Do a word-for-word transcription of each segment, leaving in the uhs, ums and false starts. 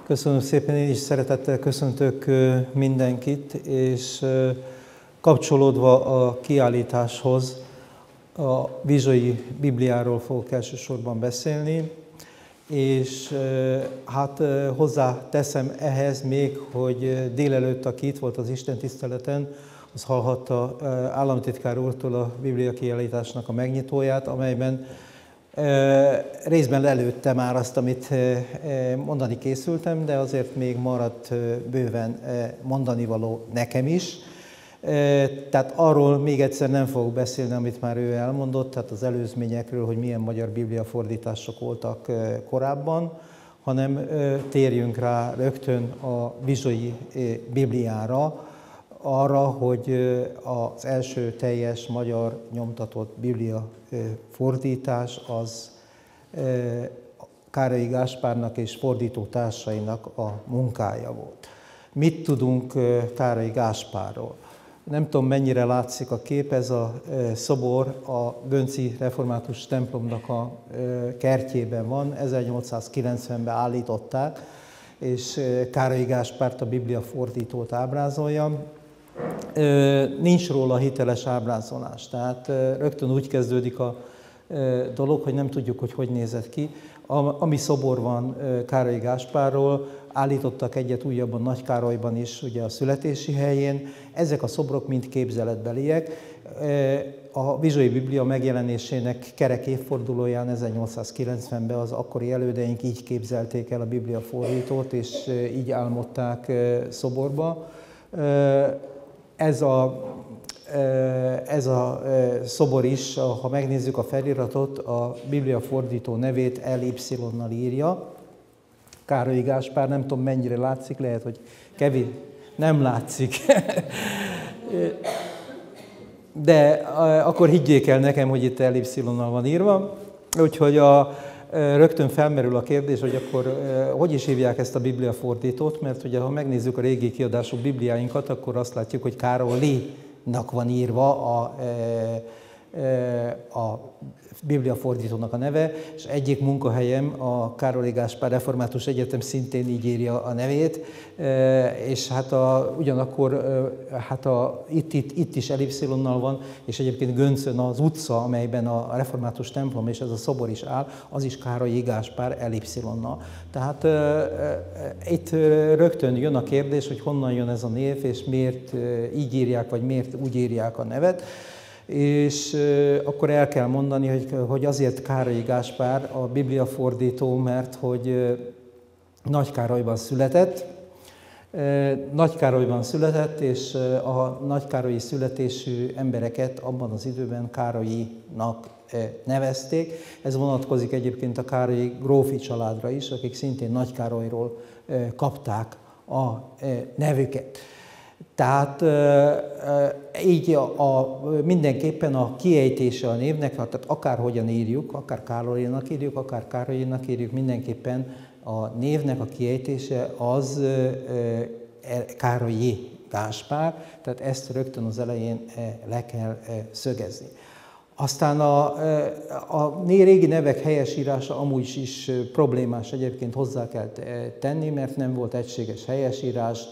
Köszönöm szépen, én is szeretettel köszöntök mindenkit, és kapcsolódva a kiállításhoz a Vizsai Bibliáról fogok elsősorban beszélni, és hát hozzá teszem ehhez még, hogy délelőtt, aki itt volt az istentiszteleten, az hallhatta államtitkár úrtól a Biblia kiállításnak a megnyitóját, amelyben részben lelőtte már azt, amit mondani készültem, de azért még maradt bőven mondani való nekem is. Tehát arról még egyszer nem fogok beszélni, amit már ő elmondott, tehát az előzményekről, hogy milyen magyar Biblia fordítások voltak korábban, hanem térjünk rá rögtön a Vizsai Bibliára, arra, hogy az első teljes magyar nyomtatott Biblia fordítás az Károlyi Gáspárnak és fordító társainak a munkája volt. Mit tudunk Károlyi Gáspárról? Nem tudom, mennyire látszik a kép, ez a szobor a Gönci Református templomnak a kertjében van, ezernyolcszázkilencvenben állították, és Károlyi Gáspárt, a Biblia fordítót ábrázolja. Nincs róla hiteles ábrázolás, tehát rögtön úgy kezdődik a dolog, hogy nem tudjuk, hogy hogy nézett ki. Ami szobor van Károlyi Gáspárról, állítottak egyet újabban Nagykárolyban is, ugye a születési helyén. Ezek a szobrok mind képzeletbeliek. A Vizsai Biblia megjelenésének kerek évfordulóján ezernyolcszázkilencvenben az akkori elődeink így képzelték el a Biblia fordítót, és így álmodták szoborba. Ez a, ez a szobor is, ha megnézzük a feliratot, a Biblia fordító nevét el y-nal írja. Károlyi Gáspár, nem tudom mennyire látszik, lehet, hogy kevés, nem látszik. De akkor higgyék el nekem, hogy itt el y-nal van írva. Úgyhogy a, rögtön felmerül a kérdés, hogy akkor hogy is hívják ezt a Biblia fordítót, mert ugye ha megnézzük a régi kiadású Bibliáinkat, akkor azt látjuk, hogy Károlynak van írva a, a Biblia fordítónak a neve, és egyik munkahelyem, a Károlyi Gáspár Református Egyetem szintén így írja a nevét, és hát a, ugyanakkor hát a, itt, itt, itt is el y-nal van, és egyébként Göncön az utca, amelyben a Református templom és ez a szobor is áll, az is Károlyi Gáspár el y-nal. Tehát itt rögtön jön a kérdés, hogy honnan jön ez a név, és miért így írják, vagy miért úgy írják a nevet. És akkor el kell mondani, hogy, hogy azért Károlyi Gáspár a Biblia fordító, mert hogy Nagykárolyban született. Nagykárolyban született, és a nagykárolyi születésű embereket abban az időben Károlyinak nevezték. Ez vonatkozik egyébként a károlyi grófi családra is, akik szintén Nagykárolyról kapták a nevüket. Tehát így a, a, mindenképpen a kiejtése a névnek, tehát akárhogyan írjuk, akár Károlynak írjuk, akár Károlyinak írjuk, mindenképpen a névnek a kiejtése az Károlyi Gáspár, tehát ezt rögtön az elején le kell szögezni. Aztán a, a régi nevek helyesírása amúgy is problémás, egyébként hozzá kell tenni, mert nem volt egységes helyesírás,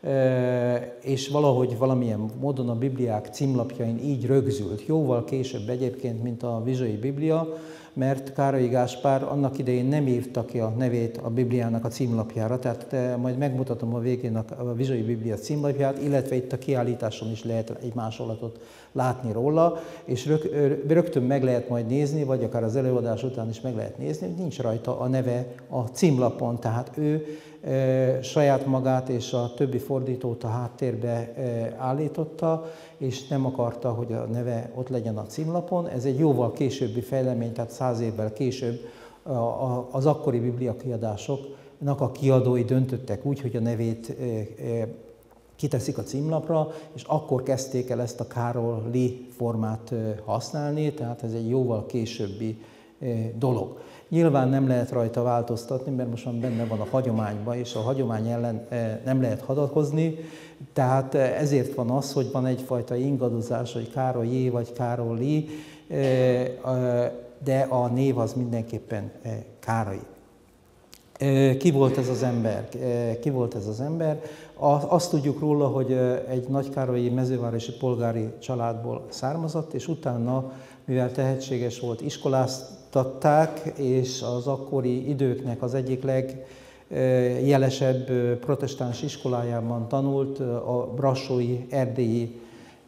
és valahogy valamilyen módon a Bibliák címlapjain így rögzült. Jóval később egyébként, mint a Vizsai Biblia, mert Károlyi Gáspár annak idején nem írta ki a nevét a Bibliának a címlapjára, tehát majd megmutatom a végén a Vizsai Biblia címlapját, illetve itt a kiállításon is lehet egy másolatot látni róla, és rögtön meg lehet majd nézni, vagy akár az előadás után is meg lehet nézni, hogy nincs rajta a neve a címlapon, tehát ő e, saját magát és a többi fordítót a háttérbe e, állította, és nem akarta, hogy a neve ott legyen a címlapon. Ez egy jóval későbbi fejlemény, tehát száz évvel később a, a, az akkori bibliakiadásoknak a kiadói döntöttek úgy, hogy a nevét e, e, kiteszik a címlapra, és akkor kezdték el ezt a Károlyi formát használni, tehát ez egy jóval későbbi dolog. Nyilván nem lehet rajta változtatni, mert most már benne van a hagyományban, és a hagyomány ellen nem lehet hadakozni, tehát ezért van az, hogy van egyfajta ingadozás, hogy Károlyi vagy Károlyi, de a név az mindenképpen Károlyi. Ki volt ez az ember? Ki volt ez az ember? Azt tudjuk róla, hogy egy nagykárolyi mezővárosi polgári családból származott, és utána, mivel tehetséges volt, iskoláztatták, és az akkori időknek az egyik legjelesebb protestáns iskolájában tanult, a brassói, erdélyi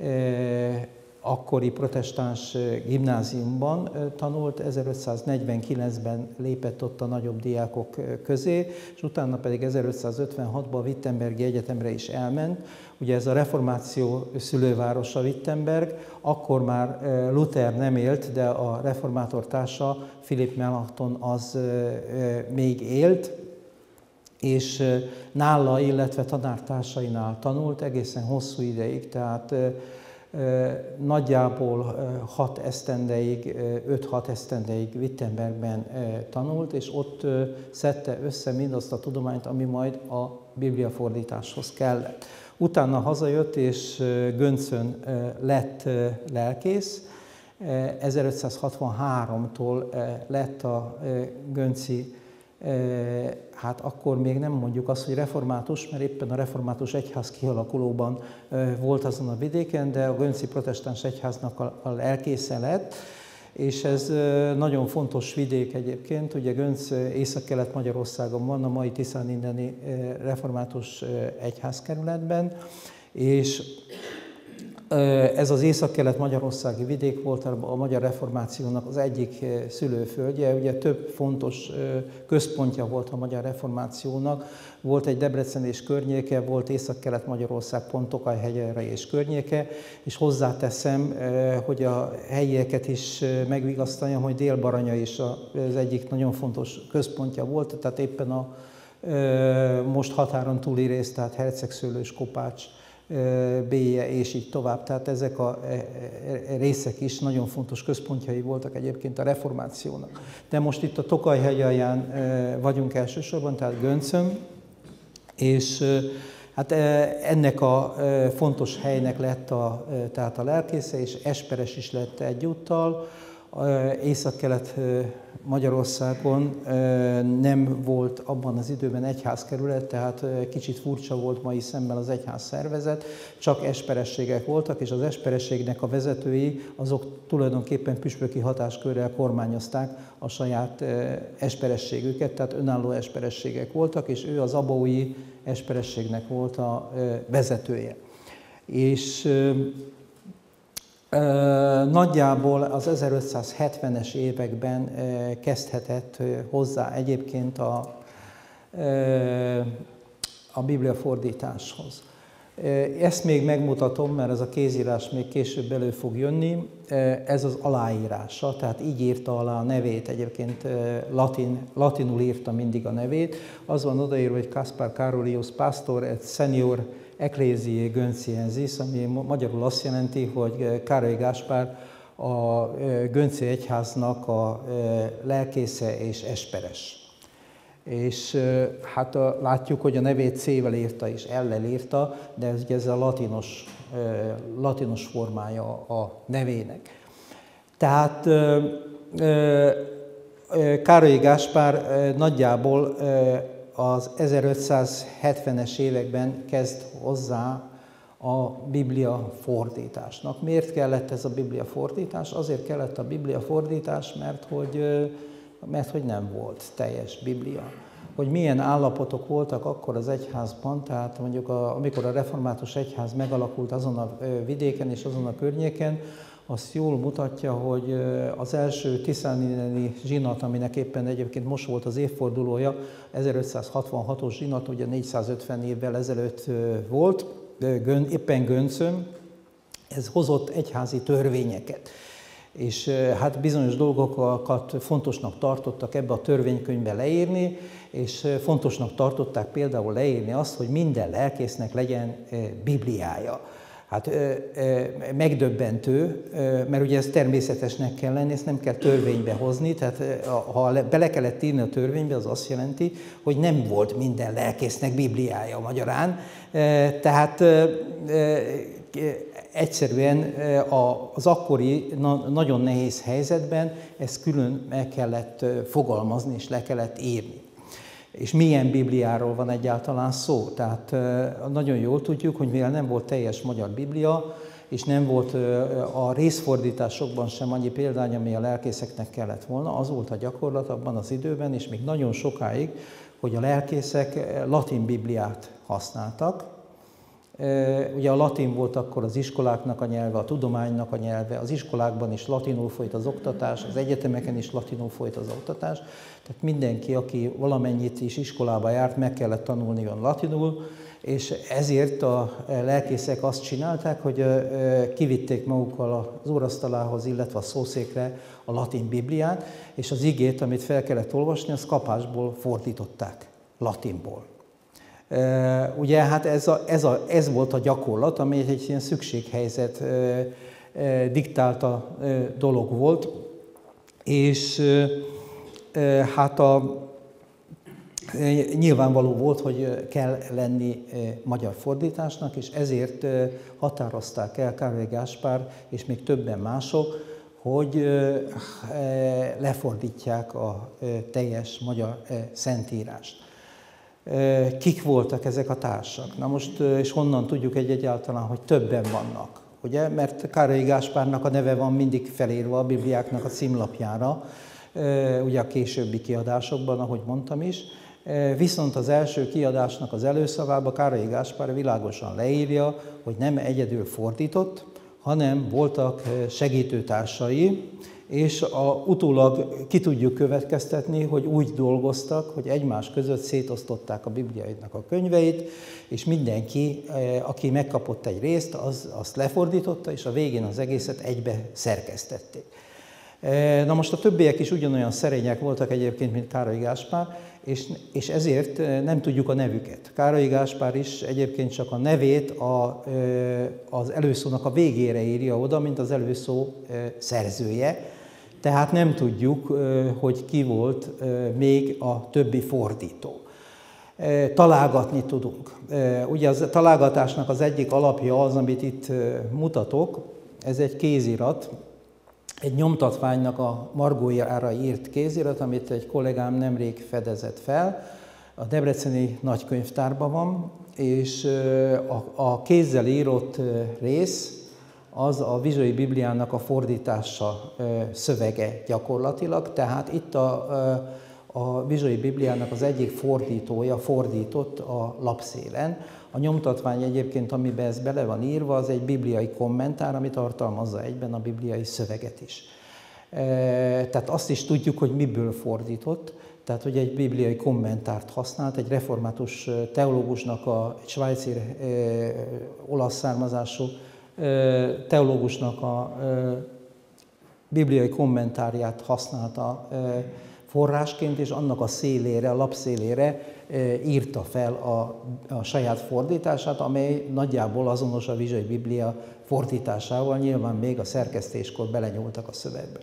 akkori protestáns gimnáziumban tanult, ezerötszáznegyvenkilencben lépett ott a nagyobb diákok közé, és utána pedig ezerötszázötvenhatban a Wittenbergi Egyetemre is elment. Ugye ez a reformáció szülővárosa Wittenberg, akkor már Luther nem élt, de a reformátor társa, Philipp Melanchthon az még élt, és nála, illetve tanártársainál tanult egészen hosszú ideig, tehát nagyjából hat esztendeig, öt-hat esztendeig Wittenbergben tanult, és ott szedte össze mindazt a tudományt, ami majd a bibliafordításhoz kellett. Utána hazajött, és Göncön lett lelkész. ezerötszázhatvanháromtól lett a gönci, hát akkor még nem mondjuk azt, hogy református, mert éppen a református egyház kialakulóban volt azon a vidéken, de a gönci protestáns egyháznak a lelkésze lett, és ez nagyon fontos vidék egyébként. Ugye Gönc Észak-Kelet-Magyarországon van, a mai Tiszánindeni református egyházkerületben, és ez az észak-kelet-magyarországi vidék volt a magyar reformációnak az egyik szülőföldje. Ugye több fontos központja volt a magyar reformációnak. Volt egy Debrecen és környéke, volt Észak-Kelet-Magyarország, pont Tokaj-hegyere és környéke, és hozzáteszem, hogy a helyieket is megvigasztaljam, hogy Dél-Baranya is az egyik nagyon fontos központja volt, tehát éppen a most határon túli rész, tehát Hercegszőlős, Kopács, Béje és így tovább. Tehát ezek a részek is nagyon fontos központjai voltak egyébként a reformációnak. De most itt a Tokaj-hegy alján vagyunk elsősorban, tehát Göncön, és hát ennek a fontos helynek lett a, tehát a lelkésze, és esperes is lett egyúttal. Észak-kelet Magyarországon nem volt abban az időben egyházkerület, tehát kicsit furcsa volt mai szemben az egyház szervezet, csak esperességek voltak, és az esperességnek a vezetői azok tulajdonképpen püspöki hatáskörrel kormányozták a saját esperességüket, tehát önálló esperességek voltak, és ő az abaúi esperességnek volt a vezetője. És nagyjából az ezerötszázhetvenes években kezdhetett hozzá egyébként a, a bibliafordításhoz. Ezt még megmutatom, mert ez a kézírás még később elő fog jönni. Ez az aláírása, tehát így írta alá a nevét, egyébként latin, latinul írta mindig a nevét. Az van odaírva, hogy Caspar Carolius Pastor et Senior Ecclesiae Gönciensis, ami magyarul azt jelenti, hogy Károly Gáspár a Gönci egyháznak a lelkésze és esperes. És hát látjuk, hogy a nevét C-vel írta és L-lel írta, de ez, ez a latinos, latinos formája a nevének. Tehát Károly Gáspár nagyjából az ezerötszázhetvenes években kezd hozzá a Biblia fordításnak. Miért kellett ez a Biblia fordítás? Azért kellett a Biblia fordítás, mert hogy, mert hogy nem volt teljes Biblia. Hogy milyen állapotok voltak akkor az egyházban, tehát mondjuk a, amikor a református egyház megalakult azon a vidéken és azon a környéken, azt jól mutatja, hogy az első tiszánindeni zsinat, aminek éppen egyébként most volt az évfordulója, ezerötszázhatvanhatos zsinat, ugye négyszázötven évvel ezelőtt volt, éppen Göncön, ez hozott egyházi törvényeket. És hát bizonyos dolgokat fontosnak tartottak ebbe a törvénykönyvbe leírni, és fontosnak tartották például leírni azt, hogy minden lelkésznek legyen Bibliája. Hát ö, ö, megdöbbentő, ö, mert ugye ez természetesnek kell lenni, ezt nem kell törvénybe hozni, tehát ö, ha bele kellett írni a törvénybe, az azt jelenti, hogy nem volt minden lelkésznek Bibliája magyarán, ö, tehát ö, ö, egyszerűen az akkori nagyon nehéz helyzetben ezt külön meg kellett fogalmazni és le kellett írni. És milyen Bibliáról van egyáltalán szó. Tehát nagyon jól tudjuk, hogy mivel nem volt teljes magyar Biblia, és nem volt a részfordításokban sem annyi példány, ami a lelkészeknek kellett volna, az volt a gyakorlat abban az időben, és még nagyon sokáig, hogy a lelkészek latin Bibliát használtak. Ugye a latin volt akkor az iskoláknak a nyelve, a tudománynak a nyelve, az iskolákban is latinul folyt az oktatás, az egyetemeken is latinul folyt az oktatás, tehát mindenki, aki valamennyit is iskolába járt, meg kellett tanulnion latinul, és ezért a lelkészek azt csinálták, hogy kivitték magukkal az úrasztalához, illetve a szószékre a latin Bibliát, és az igét, amit fel kellett olvasni, azt kapásból fordították, latinból. Ugye hát ez, a, ez, a, ez volt a gyakorlat, ami egy ilyen szükséghelyzet diktálta dolog volt, és hát a, nyilvánvaló volt, hogy kell lenni magyar fordításnak, és ezért határozták el Károly Gáspár és még többen mások, hogy lefordítják a teljes magyar szentírást. Kik voltak ezek a társak? Na most, és honnan tudjuk egy egyáltalán, hogy többen vannak? Ugye? Mert Károly Gáspárnak a neve van mindig felírva a Bibliáknak a címlapjára, ugye a későbbi kiadásokban, ahogy mondtam is. Viszont az első kiadásnak az előszavában Károly Gáspár világosan leírja, hogy nem egyedül fordított, hanem voltak segítőtársai, és a, utólag ki tudjuk következtetni, hogy úgy dolgoztak, hogy egymás között szétosztották a Bibliának a könyveit, és mindenki, aki megkapott egy részt, az, azt lefordította, és a végén az egészet egybe szerkesztették. Na most a többiek is ugyanolyan szerények voltak egyébként, mint Károly Gáspár, és, és ezért nem tudjuk a nevüket. Károly Gáspár is egyébként csak a nevét a, az előszónak a végére írja oda, mint az előszó szerzője, tehát nem tudjuk, hogy ki volt még a többi fordító. Találgatni tudunk. Ugye a találgatásnak az egyik alapja az, amit itt mutatok, ez egy kézirat, egy nyomtatványnak a margójára írt kézirat, amit egy kollégám nemrég fedezett fel, a Debreceni Nagykönyvtárban van, és a, a kézzel írott rész az a Vizsai Bibliának a fordítása szövege gyakorlatilag, tehát itt a, a Vizsai Bibliának az egyik fordítója fordított a lapszélen. A nyomtatvány egyébként, amiben ez bele van írva, az egy bibliai kommentár, ami tartalmazza egyben a bibliai szöveget is. Tehát azt is tudjuk, hogy miből fordított, tehát hogy egy bibliai kommentárt használt, egy református teológusnak, a, egy svájci olasz származású teológusnak a bibliai kommentárját használta forrásként, és annak a szélére, a lapszélére írta fel a, a saját fordítását, amely nagyjából azonos a Vizsai Biblia fordításával, nyilván még a szerkesztéskor belenyúltak a szövegbe.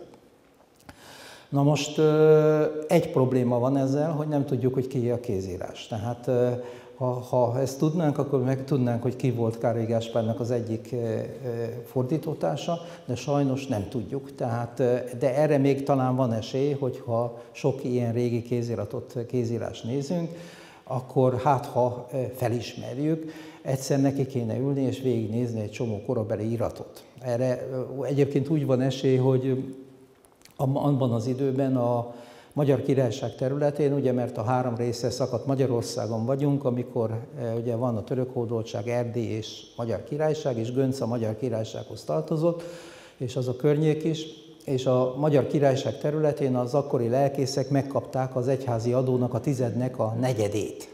Na most egy probléma van ezzel, hogy nem tudjuk, hogy ki a kézírás. Tehát ha, ha ezt tudnánk, akkor meg tudnánk, hogy ki volt Károly Gáspárnak az egyik fordítótársa, de sajnos nem tudjuk. Tehát, de erre még talán van esély, hogyha sok ilyen régi kéziratot, kézírást nézünk, akkor hát ha felismerjük, egyszer neki kéne ülni és végignézni egy csomó korabeli iratot. Erre egyébként úgy van esély, hogy abban az időben a Magyar Királyság területén, ugye, mert a három része szakadt Magyarországon vagyunk, amikor ugye van a török hódoltság, Erdély és Magyar Királyság, és Gönc a Magyar Királysághoz tartozott, és az a környék is, és a Magyar Királyság területén az akkori lelkészek megkapták az egyházi adónak a tizednek a negyedét.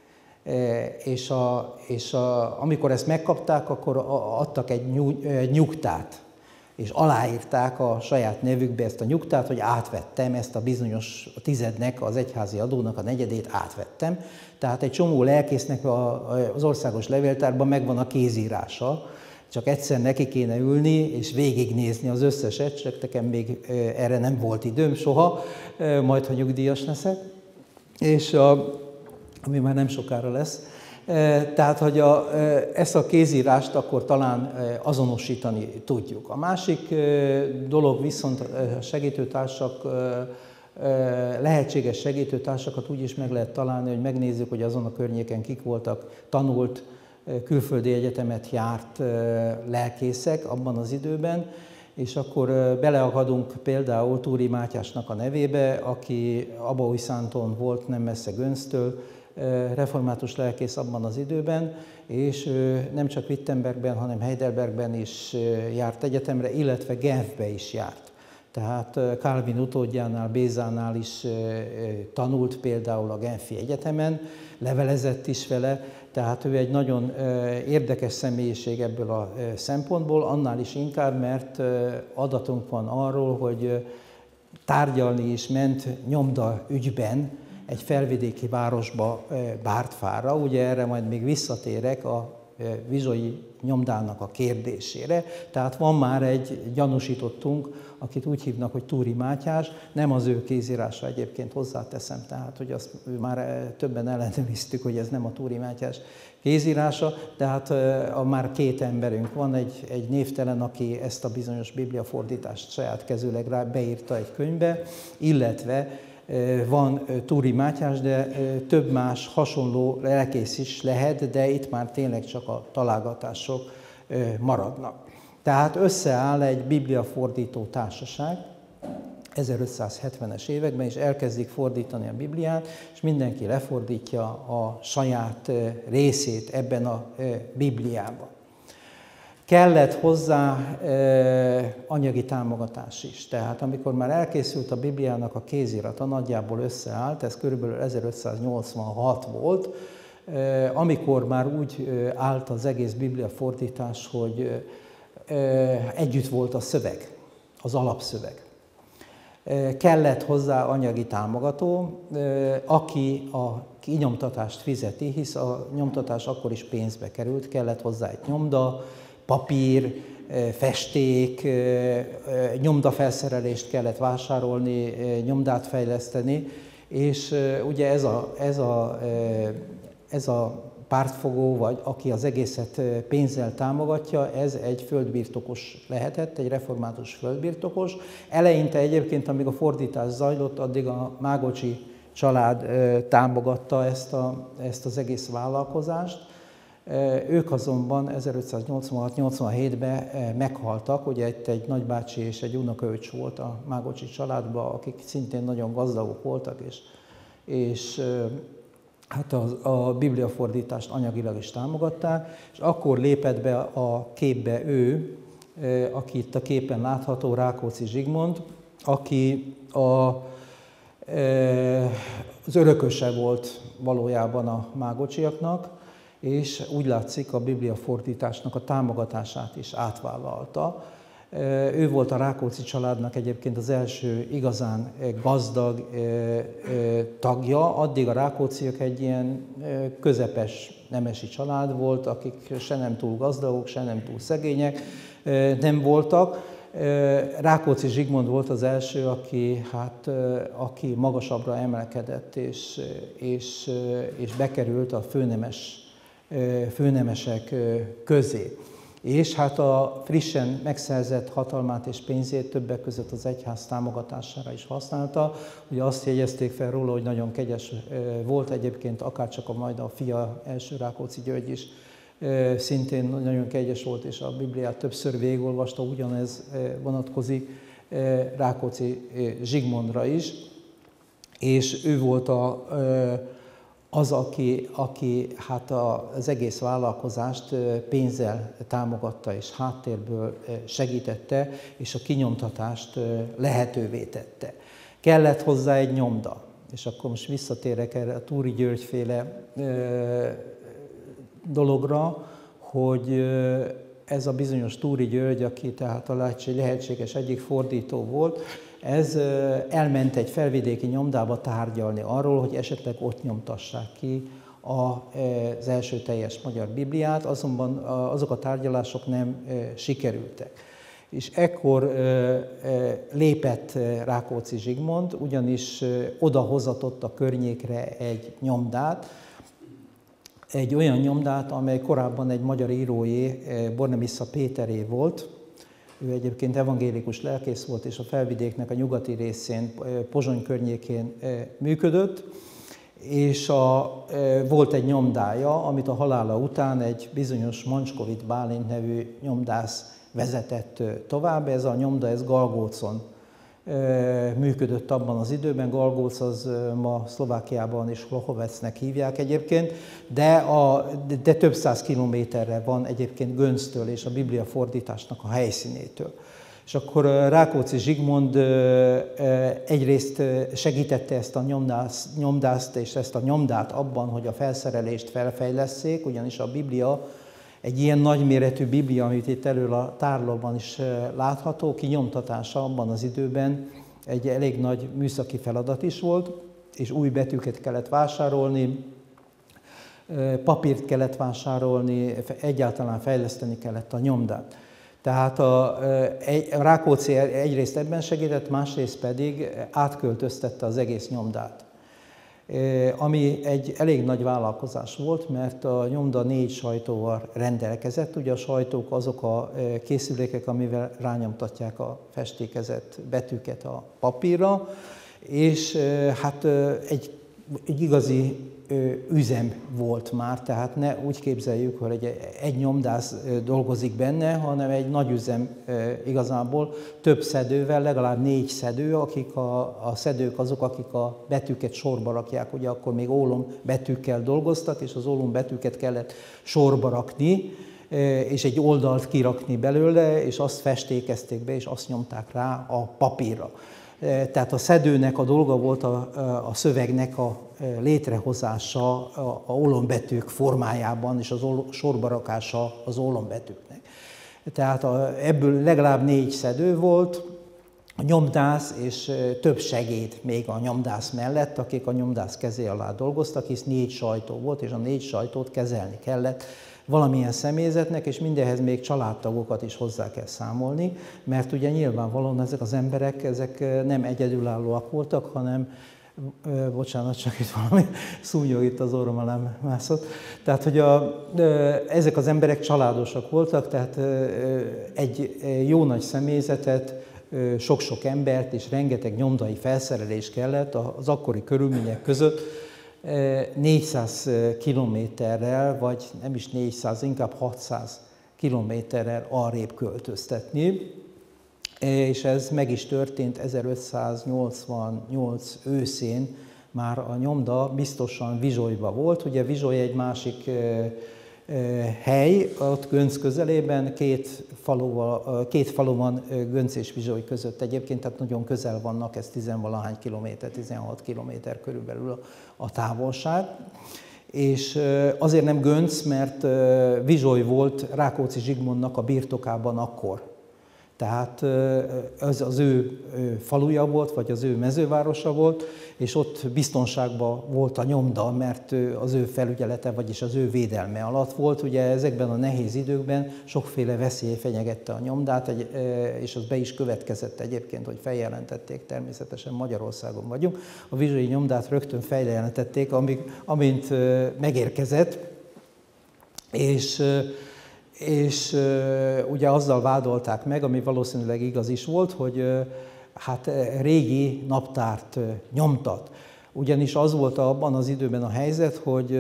És, a, és a, amikor ezt megkapták, akkor adtak egy nyugtát, és aláírták a saját nevükbe ezt a nyugtát, hogy átvettem ezt a bizonyos a tizednek, az egyházi adónak a negyedét átvettem. Tehát egy csomó lelkésznek az országos levéltárban megvan a kézírása, csak egyszer neki kéne ülni és végignézni az összeset, csak nekem még erre nem volt időm soha, majd ha nyugdíjas leszek, és a, ami már nem sokára lesz. Tehát, hogy a, ezt a kézírást akkor talán azonosítani tudjuk. A másik dolog viszont a segítőtársak lehetséges segítőtársakat úgy is meg lehet találni, hogy megnézzük, hogy azon a környéken kik voltak tanult, külföldi egyetemet járt lelkészek abban az időben, és akkor beleakadunk például Túri Mátyásnak a nevébe, aki Abaújszánton volt, nem messze Göncztől, református lelkész abban az időben, és nem csak Wittenbergben, hanem Heidelbergben is járt egyetemre, illetve Genfbe is járt. Tehát Calvin utódjánál, Bézánál is tanult például a Genfi Egyetemen, levelezett is vele, tehát ő egy nagyon érdekes személyiség ebből a szempontból, annál is inkább, mert adatunk van arról, hogy tárgyalni is ment nyomda ügyben egy felvidéki városba, Bártfára. Ugye erre majd még visszatérek a vizsai nyomdának a kérdésére. Tehát van már egy gyanúsítottunk, akit úgy hívnak, hogy Túri Mátyás, nem az ő kézírása egyébként, hozzáteszem, tehát hogy azt már többen ellenőriztük, hogy ez nem a Túri Mátyás kézírása, tehát a, már két emberünk van, egy, egy névtelen, aki ezt a bizonyos bibliafordítást saját kezűleg rá beírta egy könyvbe, illetve van Túri Mátyás, de több más hasonló lelkész is lehet, de itt már tényleg csak a találgatások maradnak. Tehát összeáll egy bibliafordító társaság ezerötszázhetvenes években, és elkezdik fordítani a Bibliát, és mindenki lefordítja a saját részét ebben a Bibliában. Kellett hozzá e, anyagi támogatás is. Tehát amikor már elkészült a Bibliának a kézirata, nagyjából összeállt, ez körülbelül ezerötszáznyolcvanhat volt, e, amikor már úgy állt az egész Biblia fordítás, hogy e, együtt volt a szöveg, az alapszöveg. E, kellett hozzá anyagi támogató, e, aki a kinyomtatást fizeti, hisz a nyomtatás akkor is pénzbe került, kellett hozzá egy nyomda, papír, festék, nyomdafelszerelést kellett vásárolni, nyomdát fejleszteni, és ugye ez a, ez a, ez a pártfogó, vagy aki az egészet pénzzel támogatja, ez egy földbirtokos lehetett, egy református földbirtokos. Eleinte egyébként, amíg a fordítás zajlott, addig a Mágocsi család támogatta ezt, a, ezt az egész vállalkozást. Ők azonban ezerötszáznyolcvanhat nyolcvanhétben meghaltak, ugye itt egy nagybácsi és egy unokaöccse volt a Mágocsi családban, akik szintén nagyon gazdagok voltak, és, és hát a, a bibliafordítást anyagilag is támogatták, és akkor lépett be a képbe ő, aki itt a képen látható, Rákóczi Zsigmond, aki a, az örököse volt valójában a mágocsiaknak, és úgy látszik, a bibliafordításnak a támogatását is átvállalta. Ő volt a Rákóczi családnak egyébként az első igazán gazdag tagja. Addig a Rákócziak egy ilyen közepes nemesi család volt, akik se nem túl gazdagok, se nem túl szegények nem voltak. Rákóczi Zsigmond volt az első, aki, hát, aki magasabbra emelkedett és, és, és bekerült a főnemes főnemesek közé. És hát a frissen megszerzett hatalmát és pénzét többek között az egyház támogatására is használta. Ugye azt jegyezték fel róla, hogy nagyon kegyes volt egyébként, akárcsak a majd a fia, első Rákóczi György is szintén nagyon kegyes volt, és a Bibliát többször végigolvasta, ugyanez vonatkozik Rákóczi Zsigmondra is. És ő volt a az, aki, aki hát az egész vállalkozást pénzzel támogatta és háttérből segítette, és a kinyomtatást lehetővé tette. Kellett hozzá egy nyomda, és akkor most visszatérek erre a Túri György-féle dologra, hogy ez a bizonyos Túri György, aki tehát a lehetséges egyik fordító volt, ez elment egy felvidéki nyomdába tárgyalni arról, hogy esetleg ott nyomtassák ki az első teljes magyar Bibliát, azonban azok a tárgyalások nem sikerültek. És ekkor lépett Rákóczi Zsigmond, ugyanis odahozatott a környékre egy nyomdát, egy olyan nyomdát, amely korábban egy magyar íróé, Bornemisza Péteré volt, ő egyébként evangélikus lelkész volt, és a Felvidéknek a nyugati részén, Pozsony környékén működött, és a, volt egy nyomdája, amit a halála után egy bizonyos Mancskovit Bálint nevű nyomdász vezetett tovább. Ez a nyomda, ez Galgócon működött abban az időben. Galgóc az ma Szlovákiában is Hlohovecnek hívják egyébként, de, a, de több száz kilométerre van egyébként Gönctől és a Biblia fordításnak a helyszínétől. És akkor Rákóczi Zsigmond egyrészt segítette ezt a nyomdász, nyomdászt és ezt a nyomdát abban, hogy a felszerelést felfejlesszék, ugyanis a Biblia, egy ilyen nagyméretű Biblia, amit itt elől a tárlóban is látható, kinyomtatása abban az időben egy elég nagy műszaki feladat is volt, és új betűket kellett vásárolni, papírt kellett vásárolni, egyáltalán fejleszteni kellett a nyomdát. Tehát a, a Rákóczi egyrészt ebben segített, másrészt pedig átköltöztette az egész nyomdát. Ami egy elég nagy vállalkozás volt, mert a nyomda négy sajtóval rendelkezett. Ugye a sajtók azok a készülékek, amivel rányomtatják a festékezett betűket a papírra, és hát egy, egy igazi üzem volt már, tehát ne úgy képzeljük, hogy egy, egy nyomdász dolgozik benne, hanem egy nagy üzem igazából több szedővel, legalább négy szedő, akik a, a szedők azok, akik a betűket sorba rakják, ugye akkor még ólom betűkkel dolgoztak, és az ólom betűket kellett sorba rakni, és egy oldalt kirakni belőle, és azt festékezték be, és azt nyomták rá a papírra. Tehát a szedőnek a dolga volt a, a szövegnek a létrehozása a, a ólombetűk formájában, és az sorba rakása az ólombetűknek. Tehát a, ebből legalább négy szedő volt, a nyomdász és több segéd még a nyomdász mellett, akik a nyomdász kezé alá dolgoztak, hisz négy sajtó volt, és a négy sajtót kezelni kellett valamilyen személyzetnek, és mindehhez még családtagokat is hozzá kell számolni, mert ugye nyilvánvalóan ezek az emberek, ezek nem egyedülállóak voltak, hanem, bocsánat, csak itt valami szúnyog itt az orrom alá mászott. Tehát, hogy a, ezek az emberek családosak voltak, tehát egy jó nagy személyzetet, sok-sok embert és rengeteg nyomdai felszerelés kellett az akkori körülmények között négyszáz kilométerrel, vagy nem is négyszáz, inkább hatszáz kilométerrel arrébb költöztetni. És ez meg is történt ezerötszáznyolcvannyolc őszén, már a nyomda biztosan Vizsolyban volt. Ugye Vizsoly egy másik hely, ott Gönc közelében, két, faluval, két falu van Gönc és Vizsoly között egyébként, tehát nagyon közel vannak, ez tizenvalahány kilométer, tizenhat kilométer körülbelül a, a távolság. És azért nem Gönc, mert Vizsoly volt Rákóczi Zsigmondnak a birtokában akkor. Tehát ez az ő faluja volt, vagy az ő mezővárosa volt, és ott biztonságban volt a nyomda, mert az ő felügyelete, vagyis az ő védelme alatt volt. Ugye ezekben a nehéz időkben sokféle veszély fenyegette a nyomdát, és az be is következett egyébként, hogy feljelentették, természetesen Magyarországon vagyunk. A vizsolyi nyomdát rögtön feljelentették, amíg, amint megérkezett, és és ugye azzal vádolták meg, ami valószínűleg igaz is volt, hogy hát régi naptárt nyomtat. Ugyanis az volt abban az időben a helyzet, hogy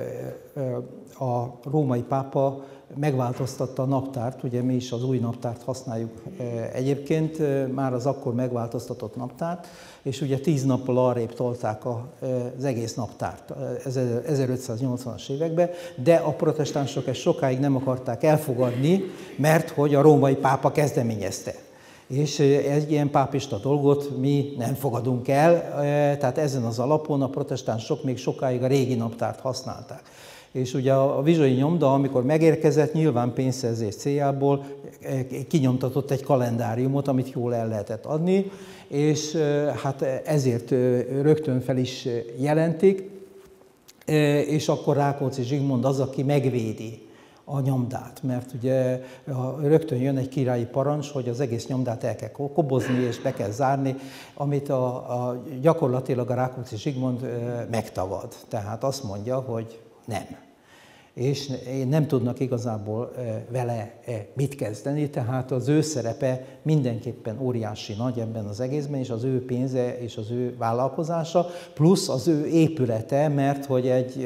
a római pápa megváltoztatta a naptárt, ugye mi is az új naptárt használjuk egyébként, már az akkor megváltoztatott naptárt, és ugye tíz nappal arrébb tolták az egész naptárt ezerötszáznyolcvanas években, de a protestánsok ezt sokáig nem akarták elfogadni, mert hogy a római pápa kezdeményezte. És egy ilyen pápista dolgot mi nem fogadunk el, tehát ezen az alapon a protestánsok még sokáig a régi naptárt használták. És ugye a vizsolyi nyomda, amikor megérkezett, nyilván pénzszerzés céljából kinyomtatott egy kalendáriumot, amit jól el lehetett adni, és hát ezért rögtön fel is jelentik, és akkor Rákóczi Zsigmond az, aki megvédi a nyomdát, mert ugye rögtön jön egy királyi parancs, hogy az egész nyomdát el kell kobozni és be kell zárni, amit a, a, gyakorlatilag a Rákóczi Zsigmond megtagad. Tehát azt mondja, hogy nem. és nem tudnak igazából vele mit kezdeni, tehát az ő szerepe mindenképpen óriási nagy ebben az egészben, és az ő pénze és az ő vállalkozása, plusz az ő épülete, mert hogy egy,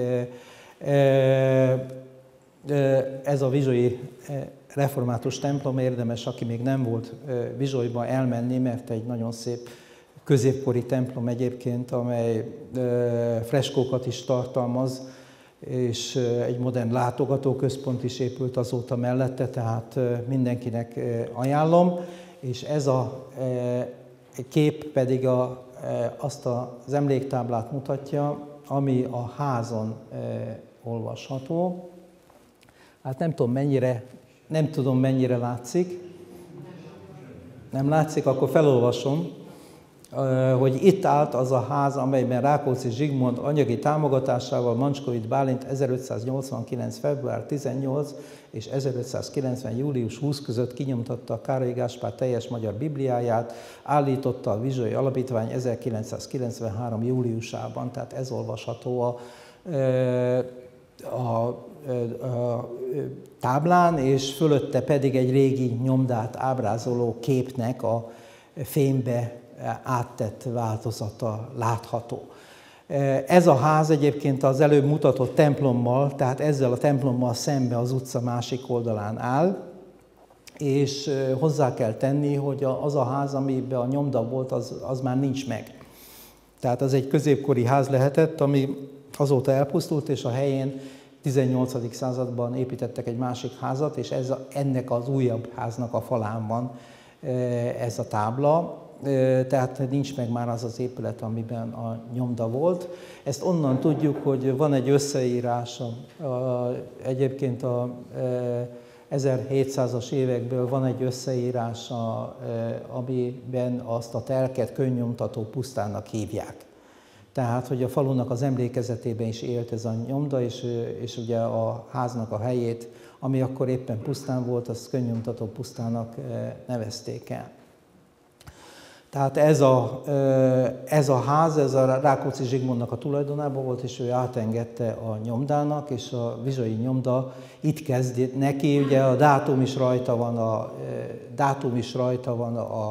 ez a vizsai református templom, érdemes, aki még nem volt Vizsolyba, elmenni, mert egy nagyon szép középkori templom egyébként, amely freskókat is tartalmaz, és egy modern látogatóközpont is épült azóta mellette, tehát mindenkinek ajánlom. És ez a kép pedig a, azt az emléktáblát mutatja, ami a házon olvasható. Hát nem tudom mennyire, nem tudom mennyire látszik. Nem látszik, akkor felolvasom, hogy itt állt az a ház, amelyben Rákóczi Zsigmond anyagi támogatásával Mancskovit Bálint ezerötszáznyolcvankilenc. február tizennyolc és ezerötszázkilencven. július husza között kinyomtatta a Károly Gáspár teljes magyar Bibliáját, állította a Vizsai Alapítvány ezerkilencszázkilencvenhárom. júliusában, tehát ez olvasható a, a, a táblán, és fölötte pedig egy régi nyomdát ábrázoló képnek a fémbe áttett változata látható. Ez a ház egyébként az előbb mutatott templommal, tehát ezzel a templommal szembe az utca másik oldalán áll, és hozzá kell tenni, hogy az a ház, amiben a nyomda volt, az, az már nincs meg. Tehát az egy középkori ház lehetett, ami azóta elpusztult, és a helyén tizennyolcadik században építettek egy másik házat, és ez a, ennek az újabb háznak a falán van ez a tábla. Tehát nincs meg már az az épület, amiben a nyomda volt. Ezt onnan tudjuk, hogy van egy összeírás, a, a, egyébként a e, ezerhétszázas évekből van egy összeírás, a, e, amiben azt a telket könnyomtató pusztának hívják. Tehát, hogy a falunak az emlékezetében is élt ez a nyomda, és, és ugye a háznak a helyét, ami akkor éppen pusztán volt, azt könnyomtató pusztának nevezték el. Tehát ez a, ez a ház, ez a Rákóczi Zsigmondnak a tulajdonában volt, és ő átengedte a nyomdának, és a vizsai nyomda itt kezd neki, ugye a dátum is rajta van, a, dátum is rajta van a,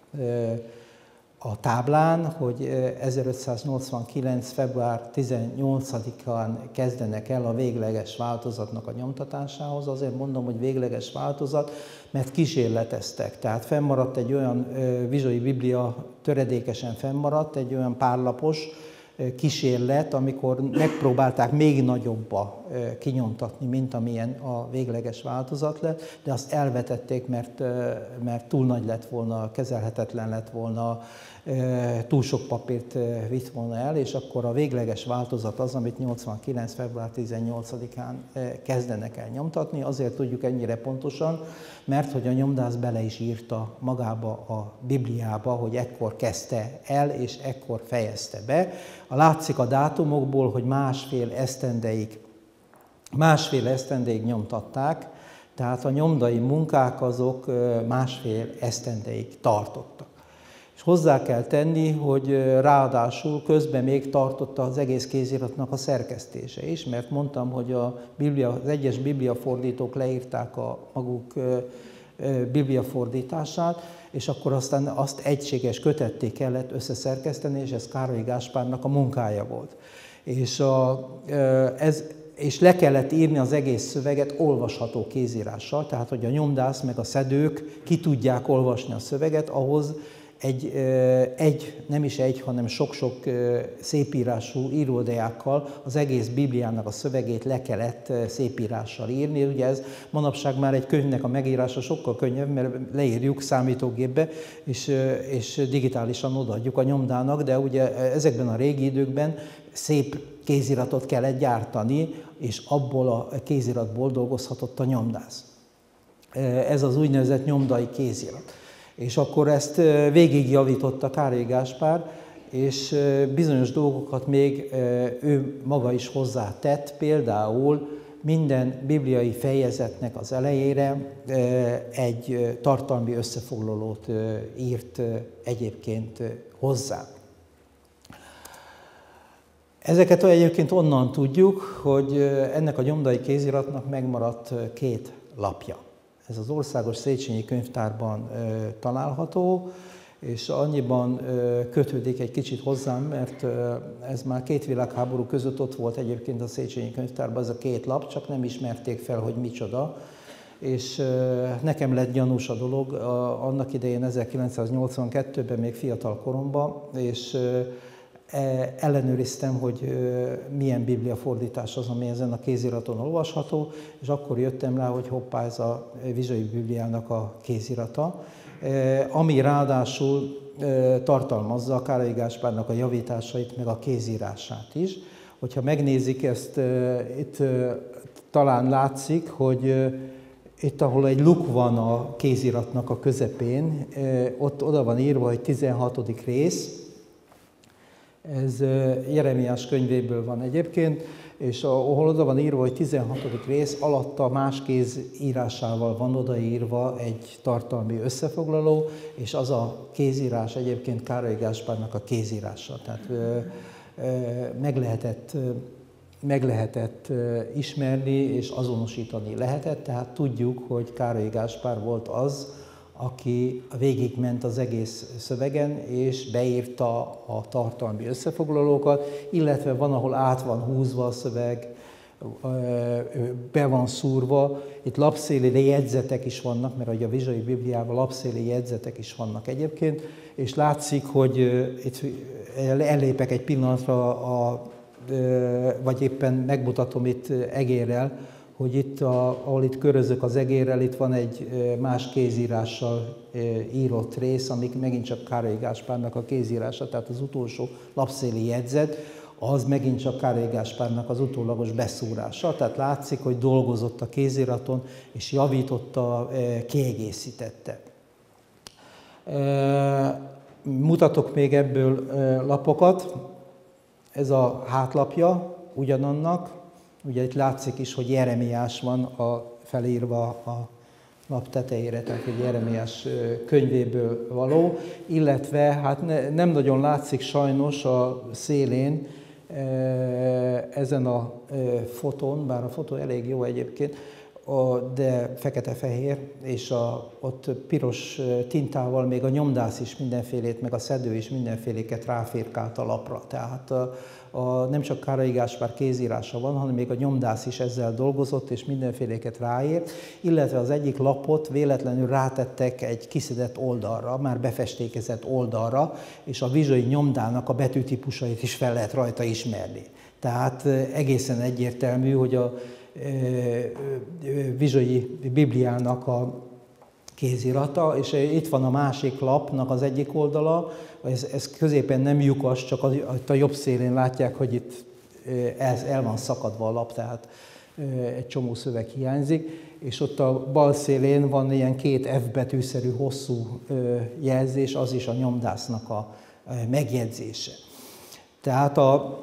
a táblán, hogy ezerötszáznyolcvankilenc. február tizennyolcadikán kezdenek el a végleges változatnak a nyomtatásához. Azért mondom, hogy végleges változat, mert kísérleteztek. Tehát fennmaradt egy olyan vizsai biblia, töredékesen fennmaradt, egy olyan párlapos kísérlet, amikor megpróbálták még nagyobba kinyomtatni, mint amilyen a végleges változat lett, de azt elvetették, mert, mert túl nagy lett volna, kezelhetetlen lett volna, túl sok papírt vitt volna el, és akkor a végleges változat az, amit nyolcvankilenc. február tizennyolcadikán kezdenek el nyomtatni. Azért tudjuk ennyire pontosan, mert hogy a nyomdász bele is írta magába a Bibliába, hogy ekkor kezdte el, és ekkor fejezte be. A látszik a dátumokból, hogy másfél esztendeig, másfél esztendeig nyomtatták, tehát a nyomdai munkák azok másfél esztendeig tartottak. És hozzá kell tenni, hogy ráadásul közben még tartotta az egész kéziratnak a szerkesztése is, mert mondtam, hogy a Biblia, az egyes bibliafordítók leírták a maguk bibliafordítását, és akkor aztán azt egységes kötetté kellett összeszerkeszteni, és ez Károly Gáspárnak a munkája volt. És, a, ez, és le kellett írni az egész szöveget olvasható kézírással, tehát hogy a nyomdász meg a szedők ki tudják olvasni a szöveget, ahhoz egy, egy, nem is egy, hanem sok-sok szépírású íródiákkal az egész Bibliának a szövegét le kellett szépírással írni. Ugye ez manapság már egy könyvnek a megírása sokkal könnyebb, mert leírjuk számítógépbe, és, és digitálisan odaadjuk a nyomdának, de ugye ezekben a régi időkben szép kéziratot kellett gyártani, és abból a kéziratból dolgozhatott a nyomdász. Ez az úgynevezett nyomdai kézirat. És akkor ezt végigjavította Károly Gáspár, és bizonyos dolgokat még ő maga is hozzátett, például minden bibliai fejezetnek az elejére egy tartalmi összefoglalót írt egyébként hozzá. Ezeket egyébként onnan tudjuk, hogy ennek a nyomdai kéziratnak megmaradt két lapja. Ez az Országos Széchenyi Könyvtárban található, és annyiban kötődik egy kicsit hozzám, mert ez már két világháború között ott volt egyébként a Széchenyi Könyvtárban, ez a két lap, csak nem ismerték fel, hogy micsoda. És nekem lett gyanús a dolog, annak idején ezerkilencszáznyolcvankettőben, még fiatal koromban, és ellenőriztem, hogy milyen bibliafordítás az, ami ezen a kéziraton olvasható, és akkor jöttem rá, hogy hoppá, ez a Vizsai Bibliának a kézirata, ami ráadásul tartalmazza a Károly Gáspárnak a javításait, meg a kézírását is. Hogyha megnézik ezt, itt talán látszik, hogy itt, ahol egy luk van a kéziratnak a közepén, ott oda van írva, hogy tizenhatodik rész, ez Jeremiás könyvéből van egyébként, és ahol oda van írva, hogy tizenhatodik rész, alatta más kéz írásával van odaírva egy tartalmi összefoglaló, és az a kézírás egyébként Károly Gáspárnak a kézírása. Tehát meg lehetett, meg lehetett ismerni és azonosítani lehetett, tehát tudjuk, hogy Károly Gáspár volt az, aki végigment az egész szövegen, és beírta a tartalmi összefoglalókat, illetve van, ahol át van húzva a szöveg, be van szúrva. Itt lapszéli jegyzetek is vannak, mert a Vizsai Bibliában lapszéli jegyzetek is vannak egyébként, és látszik, hogy itt ellépek egy pillanatra, a, vagy éppen megmutatom itt egérrel, hogy itt, a, ahol itt körözök az egérrel, itt van egy más kézírással írott rész, amik megint csak Károly Gáspárnak a kézírása, tehát az utolsó lapszéli jegyzet, az megint csak Károly Gáspárnak az utólagos beszúrása, tehát látszik, hogy dolgozott a kéziraton, és javította, kiegészítette. Mutatok még ebből lapokat, ez a hátlapja ugyanannak, ugye itt látszik is, hogy Jeremiás van a, felírva a lap tetejére, tehát hogy Jeremiás könyvéből való, illetve hát ne, nem nagyon látszik sajnos a szélén ezen a fotón, bár a fotó elég jó egyébként, de fekete-fehér, és a, ott piros tintával még a nyomdász is mindenfélét, meg a szedő is mindenféléket ráfirkált a lapra. Tehát a, a, nem csak Károly Gáspár kézírása van, hanem még a nyomdász is ezzel dolgozott, és mindenféléket ráírt, illetve az egyik lapot véletlenül rátettek egy kiszedett oldalra, már befestékezett oldalra, és a vizsai nyomdának a betűtípusait is fel lehet rajta ismerni. Tehát egészen egyértelmű, hogy a Vizsai Bibliának a kézirata, és itt van a másik lapnak az egyik oldala, ez, ez középen nem lyukas, csak a, a jobb szélén látják, hogy itt ez el van szakadva a lap, tehát egy csomó szöveg hiányzik, és ott a bal szélén van ilyen két F betűszerű hosszú jelzés, az is a nyomdásznak a megjegyzése. Tehát a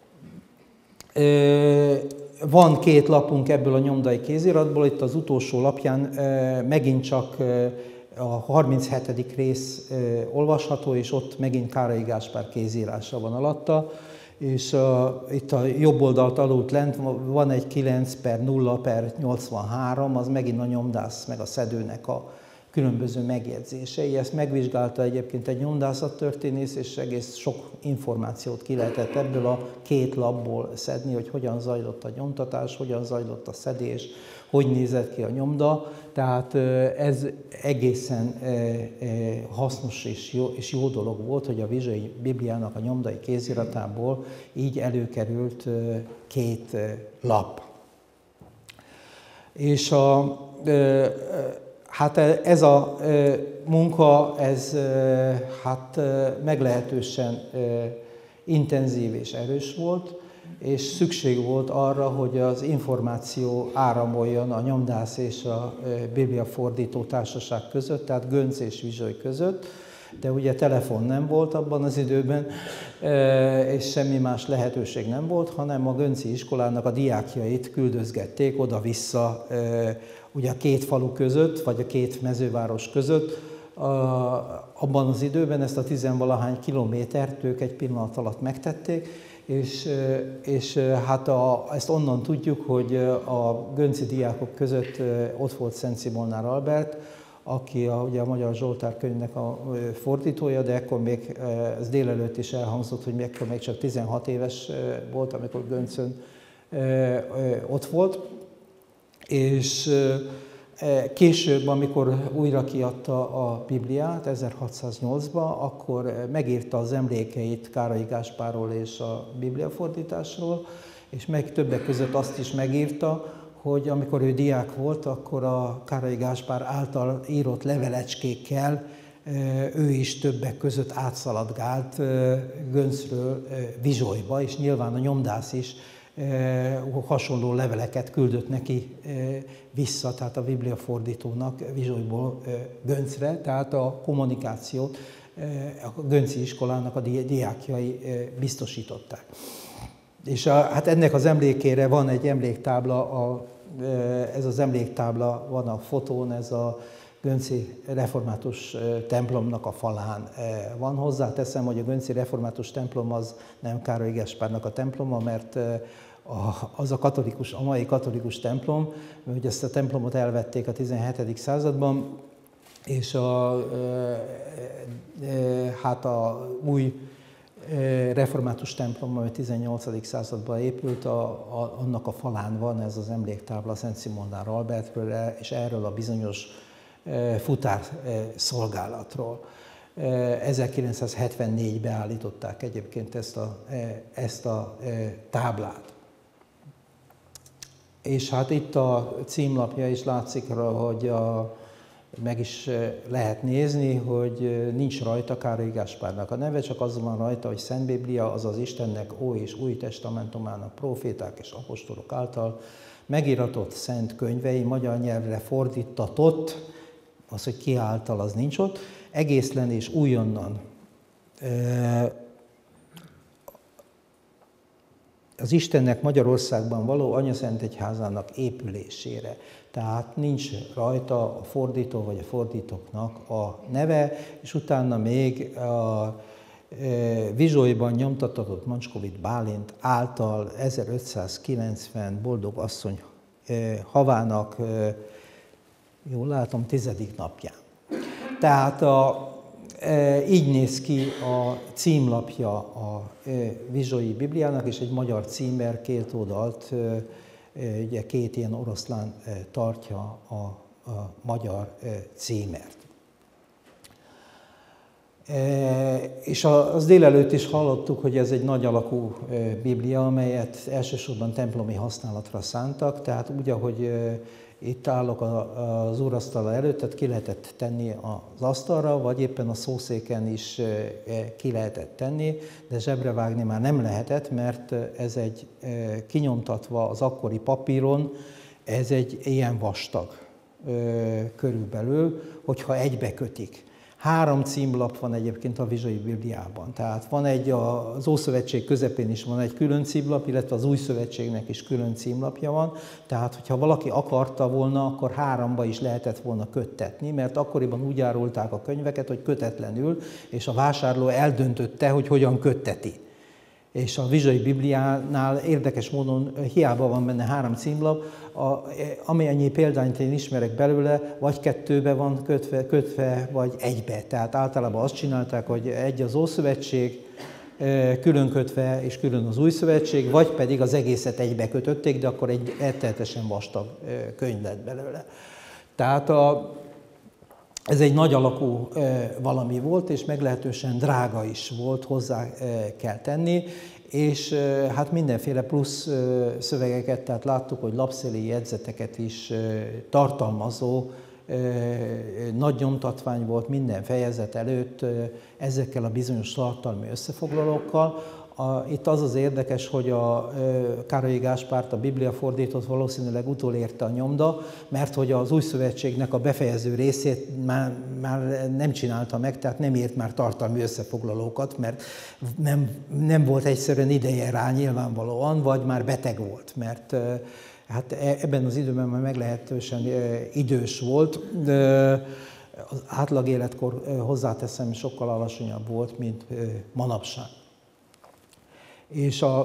van két lapunk ebből a nyomdai kéziratból, itt az utolsó lapján megint csak a harminchetedik rész olvasható, és ott megint Károly Gáspár kézírása van alatta, és a, itt a jobb oldalt aludt lent van egy kilenc per nulla per nyolcvanhárom, az megint a nyomdász meg a szedőnek a különböző megjegyzései. Ezt megvizsgálta egyébként egy nyomdászattörténész, és egész sok információt ki lehetett ebből a két lapból szedni, hogy hogyan zajlott a nyomtatás, hogyan zajlott a szedés, hogy nézett ki a nyomda. Tehát ez egészen hasznos és jó, és jó dolog volt, hogy a Vizsai Bibliának a nyomdai kéziratából így előkerült két lap. És a Hát ez a munka, ez hát meglehetősen intenzív és erős volt, és szükség volt arra, hogy az információ áramoljon a nyomdász és a bibliafordító társaság között, tehát Gönc és Vizsai között, de ugye telefon nem volt abban az időben, és semmi más lehetőség nem volt, hanem a gönci iskolának a diákjait küldözgették oda-vissza, ugye a két falu között, vagy a két mezőváros között. Abban az időben ezt a tizenvalahány kilométert ők egy pillanat alatt megtették, És, és hát a, ezt onnan tudjuk, hogy a gönci diákok között ott volt Szent Szimolnár Albert, aki a, ugye a Magyar Zsoltár könyvnek a fordítója, de ekkor még, ez délelőtt is elhangzott, hogy ekkor még csak tizenhat éves volt, amikor Göncön ott volt. És később, amikor újra kiadta a Bibliát ezerhatszáznyolcban, akkor megírta az emlékeit Károly Gáspárról és a bibliafordításról, és meg többek között azt is megírta, hogy amikor ő diák volt, akkor a Károly Gáspár által írott levelecskékkel ő is többek között átszaladgált Göncről Vizsolyba, és nyilván a nyomdász is hasonló leveleket küldött neki vissza, tehát a bibliafordítónak Vizsolyból Göncre, tehát a kommunikációt a gönci iskolának a diákjai biztosították. És a, hát ennek az emlékére van egy emléktábla, a, ez az emléktábla van a fotón, ez a gönci református templomnak a falán van. Hozzáteszem, hogy a gönci református templom az nem Károly Gáspárnak a temploma, mert az a katolikus, a mai katolikus templom, hogy ezt a templomot elvették a tizenhetedik században, és a, hát a új református templom, ami a tizennyolcadik században épült, a, a, annak a falán van ez az emléktábla Szent Szimolnár Albertről, és erről a bizonyos futár szolgálatról. ezerkilencszázhetvennégyben állították egyébként ezt a, ezt a táblát. És hát itt a címlapja is látszik, hogy a, meg is lehet nézni, hogy nincs rajta Károly Gáspárnak a neve, csak az van rajta, hogy Szent Biblia, azaz Istennek Ó és Új Testamentumának próféták és apostolok által megíratott szent könyvei, magyar nyelvre fordítatott, az, hogy ki által, az nincs ott, egészlen és újonnan az Istennek Magyarországban való anyaszentegyházának épülésére. Tehát nincs rajta a fordító vagy a fordítóknak a neve, és utána még a Vizsolyban nyomtatott Mancskovit Bálint által ezerötszázkilencven boldog asszony havának, jól látom, tizedik napján. Tehát a, így néz ki a címlapja a Vizsolyi Bibliának, és egy magyar címer, két oldalt, ugye két ilyen oroszlán tartja a, a magyar címert. És az délelőtt is hallottuk, hogy ez egy nagy alakú Biblia, amelyet elsősorban templomi használatra szántak, tehát úgy, ahogy itt állok az úrasztala előtt, tehát ki lehetett tenni az asztalra, vagy éppen a szószéken is ki lehetett tenni, de zsebre vágni már nem lehetett, mert ez egy kinyomtatva az akkori papíron, ez egy ilyen vastag körülbelül, hogyha egybe kötik. Három címlap van egyébként a Vizsolyi Bibliában. Tehát van egy, az Ószövetség közepén is van egy külön címlap, illetve az Új Szövetségnek is külön címlapja van. Tehát, hogyha valaki akarta volna, akkor háromba is lehetett volna köttetni, mert akkoriban úgy árulták a könyveket, hogy kötetlenül, és a vásárló eldöntötte, hogy hogyan kötteti. És a Vizsolyi Bibliánál érdekes módon hiába van benne három címlap, amennyi példányt én ismerek belőle, vagy kettőbe van kötve, kötve, vagy egybe. Tehát általában azt csinálták, hogy egy az Ószövetség, külön kötve, és külön az Új Szövetség, vagy pedig az egészet egybe kötötték, de akkor egy rettenetesen vastag könyv lett belőle. Tehát a, ez egy nagy alakú valami volt, és meglehetősen drága is volt, hozzá kell tenni, és hát mindenféle plusz szövegeket, tehát láttuk, hogy lapszéli jegyzeteket is tartalmazó nagy nyomtatvány volt minden fejezet előtt ezekkel a bizonyos tartalmi összefoglalókkal. A, itt az az érdekes, hogy a Károly Gáspárt, a Biblia fordítót valószínűleg utolérte a nyomda, mert hogy az Új Szövetségnek a befejező részét már, már nem csinálta meg, tehát nem írt már tartalmi összefoglalókat, mert nem, nem volt egyszerűen ideje rá nyilvánvalóan, vagy már beteg volt, mert hát ebben az időben már meglehetősen idős volt. Az átlag életkor, hozzáteszem, sokkal alacsonyabb volt, mint manapság. És a,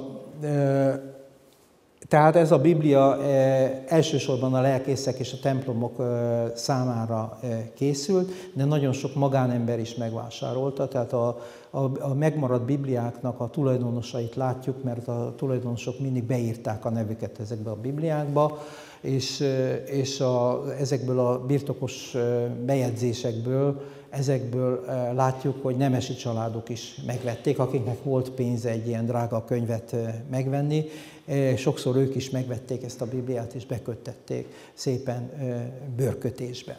tehát ez a Biblia elsősorban a lelkészek és a templomok számára készült, de nagyon sok magánember is megvásárolta, tehát a, a, a megmaradt Bibliáknak a tulajdonosait látjuk, mert a tulajdonosok mindig beírták a nevüket ezekbe a Bibliákba, és, és a, ezekből a birtokos bejegyzésekből, ezekből látjuk, hogy nemesi családok is megvették, akiknek volt pénze egy ilyen drága könyvet megvenni. Sokszor ők is megvették ezt a Bibliát, és beköttették szépen bőrkötésbe.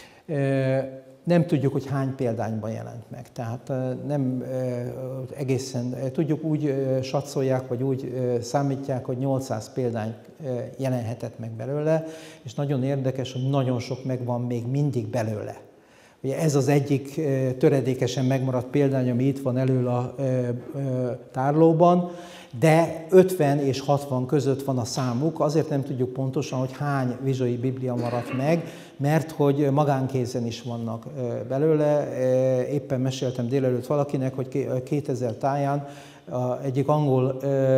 Nem tudjuk, hogy hány példányban jelent meg, tehát nem egészen, tudjuk úgy satszolják, vagy úgy számítják, hogy nyolcszáz példány jelenhetett meg belőle, és nagyon érdekes, hogy nagyon sok megvan még mindig belőle. Ugye ez az egyik töredékesen megmaradt példány, ami itt van elől a tárlóban, de ötven és hatvan között van a számuk, azért nem tudjuk pontosan, hogy hány vizsai Biblia maradt meg, mert hogy magánkézen is vannak belőle. Éppen meséltem délelőtt valakinek, hogy kétezer táján egyik angol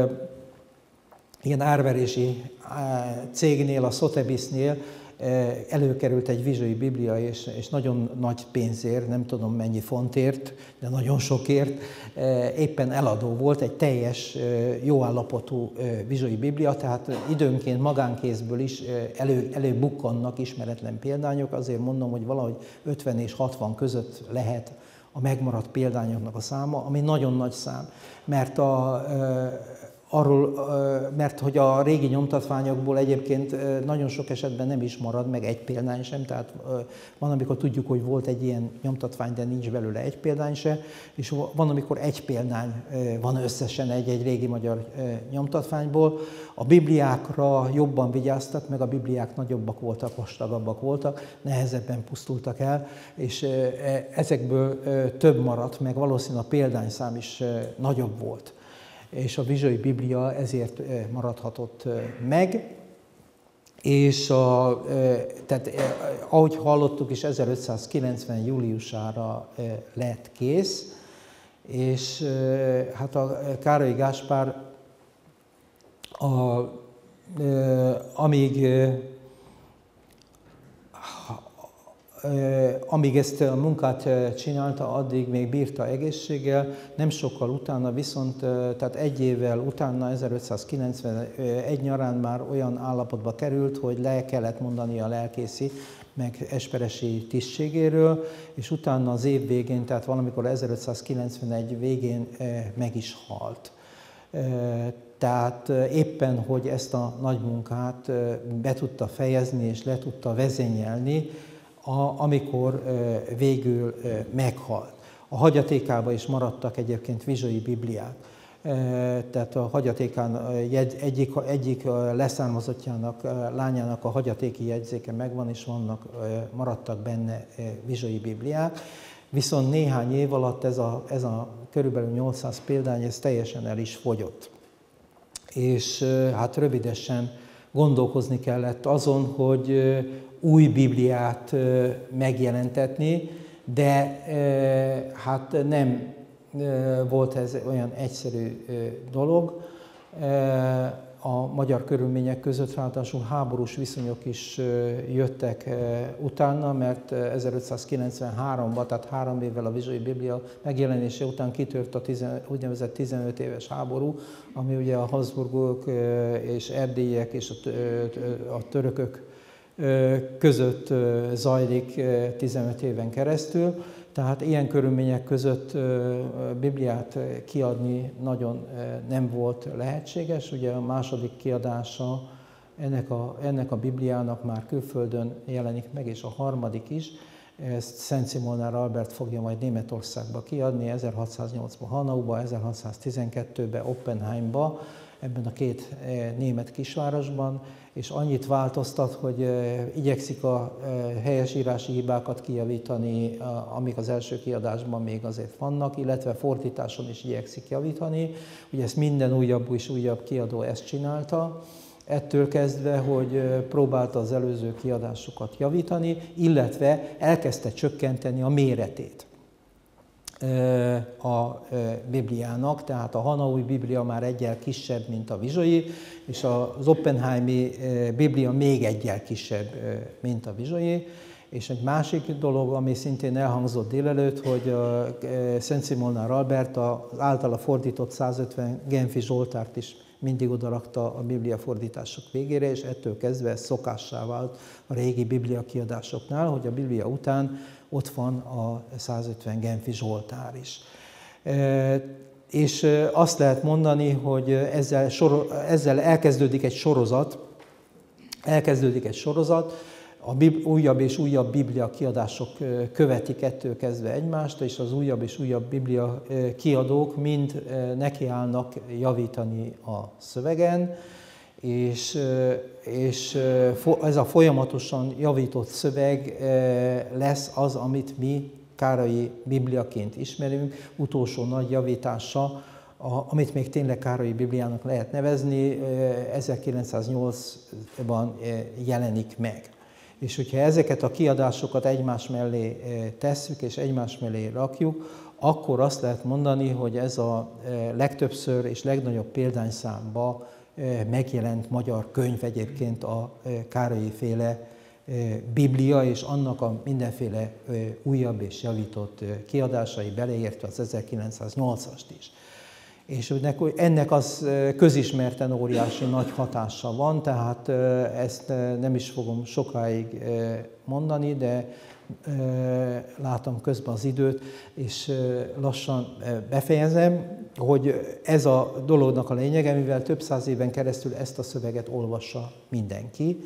ilyen árverési cégnél, a Sotheby's-nél előkerült egy vizsai Biblia, és, és nagyon nagy pénzért, nem tudom mennyi fontért, de nagyon sokért, éppen eladó volt egy teljes, jó állapotú vizsai Biblia, tehát időnként magánkézből is elő, előbukkannak ismeretlen példányok, azért mondom, hogy valahogy ötven és hatvan között lehet a megmaradt példányoknak a száma, ami nagyon nagy szám, mert a Arról, mert hogy a régi nyomtatványokból egyébként nagyon sok esetben nem is marad meg egy példány sem, tehát van, amikor tudjuk, hogy volt egy ilyen nyomtatvány, de nincs belőle egy példány se, és van, amikor egy példány van összesen egy-egy régi magyar nyomtatványból. A Bibliákra jobban vigyáztak, meg a Bibliák nagyobbak voltak, vastagabbak voltak, nehezebben pusztultak el, és ezekből több maradt, meg valószínűleg a példányszám is nagyobb volt. És a vizsai Biblia ezért maradhatott meg, és a, tehát, ahogy hallottuk is, ezerötszázkilencven júliusára lett kész, és hát a Károly Gáspár, a, amíg Amíg ezt a munkát csinálta, addig még bírta egészséggel, nem sokkal utána viszont, tehát egy évvel utána, ezerötszázkilencvenegy nyarán már olyan állapotba került, hogy le kellett mondani a lelkészi, meg esperesi tisztségéről, és utána az év végén, tehát valamikor ezerötszázkilencvenegy végén meg is halt. Tehát éppen, hogy ezt a nagy munkát be tudta fejezni és le tudta vezényelni, A, amikor e, végül e, meghalt. A hagyatékában is maradtak egyébként vizsai Bibliák. E, tehát a hagyatékán jegy, egyik, egyik leszármazottjának, lányának a hagyatéki jegyzéke megvan, és vannak, e, maradtak benne e, vizsai Bibliák. Viszont néhány év alatt ez a, ez a körülbelül nyolcszáz példány, ez teljesen el is fogyott. És e, hát rövidesen gondolkozni kellett azon, hogy új Bibliát megjelentetni, de hát nem volt ez olyan egyszerű dolog. A magyar körülmények között ráadásul háborús viszonyok is jöttek utána, mert ezerötszázkilencvenháromban, tehát három évvel a vizsai Biblia megjelenése után kitört a tizen, úgynevezett tizenöt éves háború, ami ugye a Habsburgok és erdélyiek és a törökök között zajlik tizenöt éven keresztül. Tehát ilyen körülmények között Bibliát kiadni nagyon nem volt lehetséges. Ugye a második kiadása ennek a, ennek a Bibliának már külföldön jelenik meg, és a harmadik is. Ezt Szent Simonár Albert fogja majd Németországba kiadni, ezerhatszáznyolcban Hanauba, ezerhatszáztizenkettőben Oppenheimba, ebben a két német kisvárosban, és annyit változtat, hogy igyekszik a helyesírási hibákat kijavítani, amik az első kiadásban még azért vannak, illetve fordításon is igyekszik javítani. Ugye ezt minden újabb és újabb kiadó ezt csinálta, ettől kezdve, hogy próbálta az előző kiadásokat javítani, illetve elkezdte csökkenteni a méretét. a Bibliának, tehát a hanaui Biblia már egyel kisebb, mint a vizsai, és az oppenheimi Biblia még egyel kisebb, mint a vizsai. És egy másik dolog, ami szintén elhangzott délelőtt, hogy Szent Szimolnár Albert az általa fordított százötven Genfi Zsoltárt is mindig odarakta a Biblia fordítások végére, és ettől kezdve ez szokássá vált a régi Biblia kiadásoknál, hogy a Biblia után ott van a százötven Genfi Zsoltár is. És azt lehet mondani, hogy ezzel, sor, ezzel elkezdődik egy sorozat, elkezdődik egy sorozat, a bib, újabb és újabb Biblia kiadások követik ettől kezdve egymást, és az újabb és újabb Biblia kiadók mind nekiállnak javítani a szövegen, és, és ez a folyamatosan javított szöveg lesz az, amit mi Károlyi Bibliaként ismerünk, utolsó nagy javítása, amit még tényleg Károlyi Bibliának lehet nevezni, ezerkilencszáznyolcban jelenik meg. És hogyha ezeket a kiadásokat egymás mellé tesszük és egymás mellé rakjuk, akkor azt lehet mondani, hogy ez a legtöbbször és legnagyobb példányszámban megjelent magyar könyv egyébként a Károlyi féle Biblia, és annak a mindenféle újabb és javított kiadásai, beleértve az ezerkilencszáznyolcast is. És ennek az közismerten óriási nagy hatása van, tehát ezt nem is fogom sokáig mondani, de látom közben az időt, és lassan befejezem, hogy ez a dolognak a lényege, mivel több száz éven keresztül ezt a szöveget olvassa mindenki.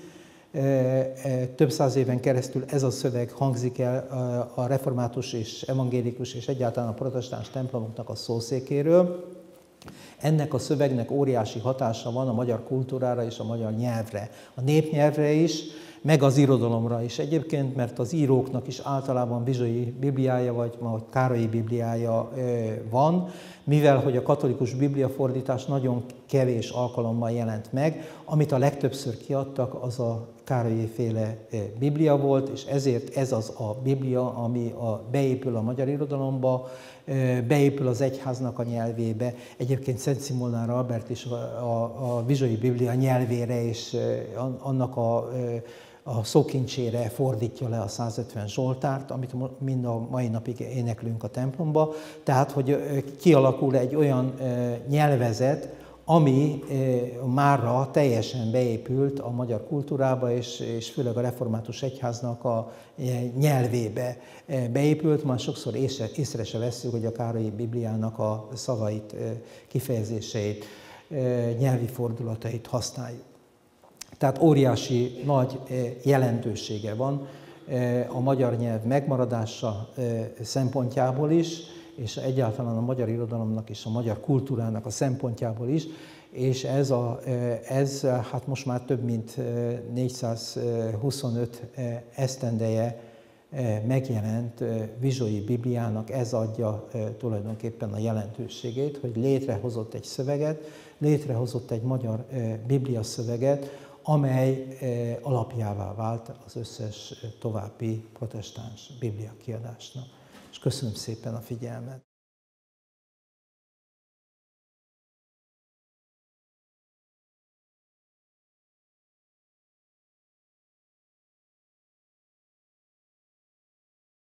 Több száz éven keresztül ez a szöveg hangzik el a református és evangélikus és egyáltalán a protestáns templomoknak a szószékéről. Ennek a szövegnek óriási hatása van a magyar kultúrára és a magyar nyelvre, a népnyelvre is, meg az irodalomra is egyébként, mert az íróknak is általában vizsai bibliája, vagy ma Károlyi Bibliája van, mivel hogy a katolikus bibliafordítás nagyon kevés alkalommal jelent meg, amit a legtöbbször kiadtak, az a Károlyi féle Biblia volt, és ezért ez az a Biblia, ami a, beépül a magyar irodalomba, beépül az egyháznak a nyelvébe. Egyébként Szent Szimolnár Albert is a, a, a vizsai Biblia nyelvére és annak a, a szókincsére fordítja le a százötven Zsoltárt, amit mind a mai napig éneklünk a templomba. Tehát, hogy kialakul egy olyan nyelvezet, ami márra teljesen beépült a magyar kultúrába, és, és főleg a református egyháznak a nyelvébe beépült. Már sokszor észre, észre se vesszük, hogy a Károlyi Bibliának a szavait, kifejezéseit, nyelvi fordulatait használjuk. Tehát óriási nagy jelentősége van a magyar nyelv megmaradása szempontjából is, és egyáltalán a magyar irodalomnak és a magyar kultúrának a szempontjából is, és ez, a, ez hát most már több mint négyszázhuszonöt esztendeje megjelent vizsai Bibliának, ez adja tulajdonképpen a jelentőségét, hogy létrehozott egy szöveget, létrehozott egy magyar Biblia szöveget, amely alapjává vált az összes további protestáns Biblia kiadásnak. És köszönöm szépen a figyelmet!